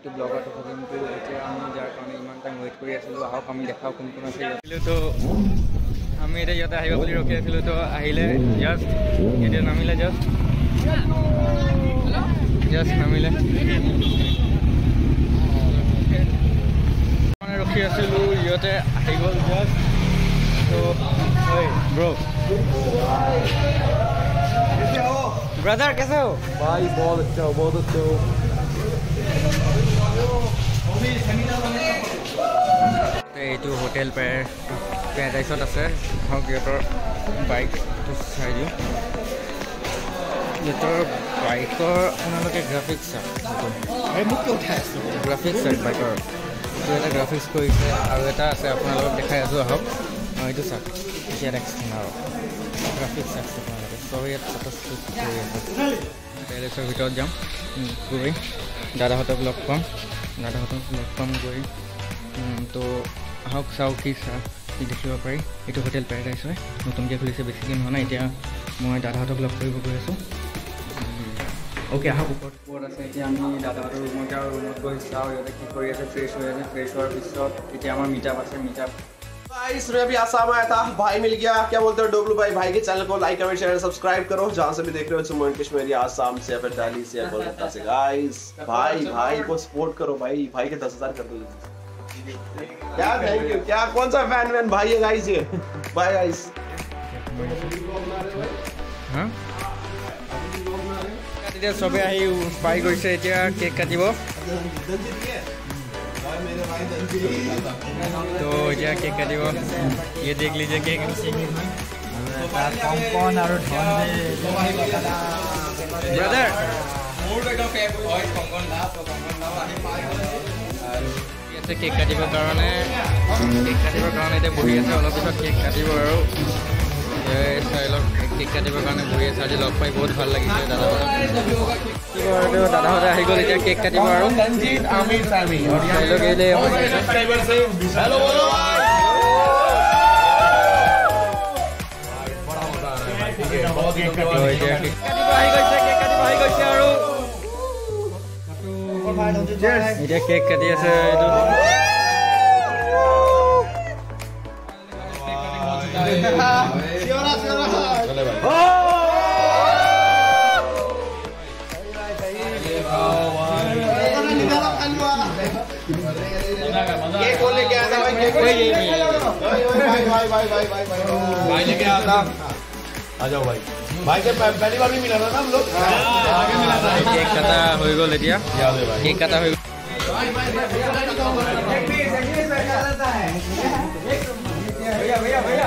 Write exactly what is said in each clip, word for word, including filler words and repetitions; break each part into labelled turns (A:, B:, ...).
A: এইটো ব্লগত কিন্তু এতিয়া আমি যাৰ কাৰণে ইমান টাইম ৱেইট কৰি আছিলোঁ আহক আমি দেখাওঁ কোন কোন আছে তো আমি এতিয়া ইয়াতে আহিব বুলি ৰখি আছিলোঁ তো আহিলে জাষ্ট এতিয়া নামিলে জাষ্ট জাষ্ট নামিলে মানে ৰখি আছিলোঁ ইয়াতে আহি গ'ল জাষ্ট তো ব্ৰ ब्रदर कैसे हो
B: भाई बहुत अच्छा हो बहुत अच्छा हो
A: এইটো হোটেল পেৰাডাইছত আছে হওক ইহঁতৰ বাইকটো চাই দিওঁ ইহঁতৰ বাইকৰ আপোনালোকে গ্ৰাফিক্স চাওক গ্ৰাফিক্স চাওক বাইকৰ এইটো এটা গ্ৰাফিক্স কৰিছে আৰু এটা আছে আপোনালোকক দেখাই আছোঁ আহক অঁ এইটো চাওক এতিয়া দেখিছেন আৰু গ্ৰাফিক্স চাওক আপোনালোকে চব ইয়াত ফটোশ্বুট কৰি আছে পেলেচৰ ভিতৰত যাম গৈ দাদাহঁতক লগ পাম দাদাহঁতক লগ পাম গৈ তো আহক চাওক কি চা কি দেখিব পাৰি এইটো হোটেল পেৰাডাইছ হয় নতুনকৈ খুলিছে বেছি দিন হোৱা নাই এতিয়া মই দাদাহঁতক লগ কৰিব গৈ আছোঁ অ'কে আহক ওপৰত ওপৰত আছে এতিয়া আমি দাদাহঁতৰ ৰুমত যাওঁ ৰুমত গৈ চাওঁ ইয়াতে কি কৰি আছে ফ্ৰেছ হৈ আছে ফ্ৰেছ হোৱাৰ পিছত এতিয়া আমাৰ মিটআপ আছে মিটআপ
B: गाइस मैं अभी आसाम आया था भाई मिल गया क्या बोलते हो डब्लू भाई भाई के चैनल को लाइक कमेंट शेयर सब्सक्राइब करो जहां से भी देख रहे हो जम्मू एंड कश्मीर आसाम से फिर दिल्ली से कोलकाता से गाइस भाई भाई को सपोर्ट करो भाई भाई के दस हज़ार कर दो क्या थैंक यू क्या कौन सा फैन मैन भाई है गाइस ये बाय गाइस हां এতিয়া সবে আহি পাই গৈছে এতিয়া কেক কাটিব तो क्या केक काटिब ये देख लीजिए केक कम्पन और ब्रदर केक काटिबर कारण केक काटिबर कारण इतना बहि आछे अलप पिছত केक काटिब और केक काटिबर कारण बहि आछे आज लग पाई बहुत ভাল লাগিছে दादा दादाहते आহি গ'ল এতিয়া केक काटिब और रंजीत आमिर सामी और ये लोग एले सब्सक्राइबर से हेलो बोलो बड़ा मजा आ रहा है ठीक है बहुत केक काटिब आহি গৈছে केक काटिब आহি গৈছে আৰু এতিয়া केक काटि আছে এটো सियोरा सियोरा चले भाई केक को लेके आया था भाई केक कोई नहीं भाई भाई भाई भाई भाई भाई लेके आया था आ जाओ भाई भाई के पहली बार भी मिला था ना हम लोग आगे मिला था केक काटा हो गयो लेटिया केक काटा हो भाई भाई केक भी सही में चलता है भैया भैया भैया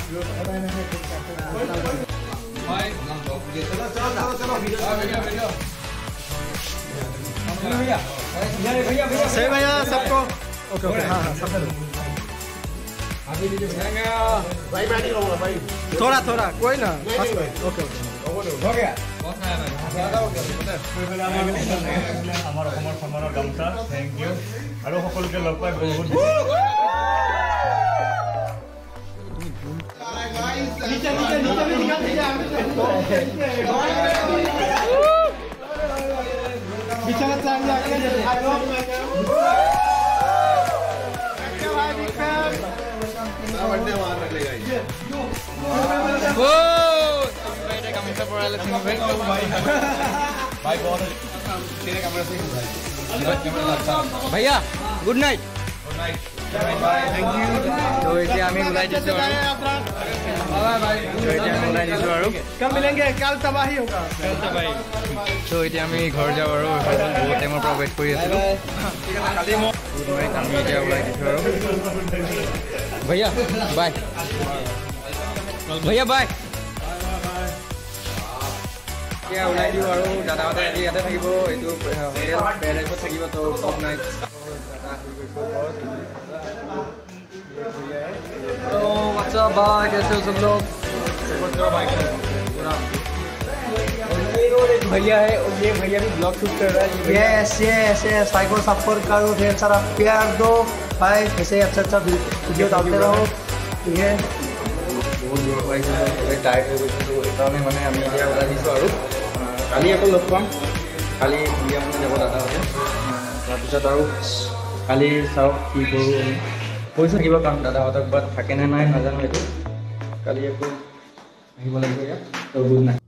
B: भाई चलो चलो चलो वीडियो वीडियो वीडियो भैया भैया भैया सही भैया सबको ओके ओके हाँ हाँ सब अभी भाई मैं नहीं रहूँगा भाई थोड़ा थोड़ा कोई ना ओके ओके हो गया हमारा हमारा हमारा गमसा थैंक यू और সকলকে লগ পাই বহুত नीचे नीचे नीचे भी दिखा दीजिए बिचारा चांद जाके आई लव माय क्या भाई विक्रम बर्थडे मार रख लेगा ये ओ बेटे कमेंट पर आले तुम भाई भाई बहुत तेरे कैमरा से भाई भैया good night good night bye thank you तो इसे আমি উলাই দিছো बाय बाय तो इसे আমি উলাই দিছো আৰু कब मिलेंगे कल तबाही होगा कल तबाही तो इसे আমি ঘৰ যাও আৰু বহুত টাইমৰ পৰা ওয়েট কৰি আছিলো ঠিক আছে কালি মই আমি এতিয়া উলাই দিছো আৰু भैया बाय भैया बाय क्या उलाई दियो আৰু দাদাহঁতে আজি ইয়াতে থাকিব এইটো হোটেল পেৰাডাইছত থাকিব তো গুড নাইট तो व्हाट्स अप भाई कैसे हो सब लोग भैया है और ये भैया भी ब्लॉग शूट कर रहा है यस यस यस भाई को सपोर्ट करो ढेर सारा प्यार दो भाई ऐसे अच्छा अच्छा वीडियो डालते रहो ठीक है बहुत जोर भाई टाइट हो गई तो इतना मैंने আমি এতিয়া ওলাই দিছো আৰু কালি আকৌ লগ পাম কালি ইয়া মানে যাব দাদা আছে
A: তাৰপিছত আৰু কালি চাওক কি কৰোঁ পইচা থাকিব কাৰণ দাদাহঁতক বা থাকেনে নাই নাজানো এইটো কালি আকৌ আহিব লাগিব ইয়াত ত' গুড নাইট